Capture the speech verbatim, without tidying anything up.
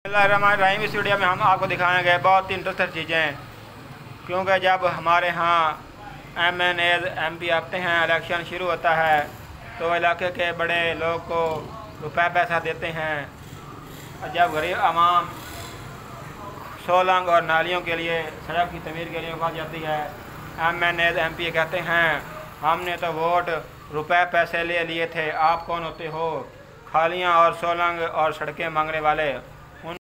बिस्मिल्लाहिर्रहमानिर्रहीम। इस वीडियो में हम आपको दिखाएंगे बहुत ही इंटरेस्टिंग चीज़ें, क्योंकि जब हमारे यहाँ M N H M P आते हैं, इलेक्शन शुरू होता है तो इलाके के बड़े लोग को रुपए पैसा देते हैं। जब गरीब आवाम सोलंग और नालियों के लिए, सड़क की तमीर के लिए उठा जाती है, M N H M P कहते हैं हमने तो वोट रुपए पैसे ले लिए थे, आप कौन होते हो, खालियाँ और सोलंग और सड़कें मांगने वाले।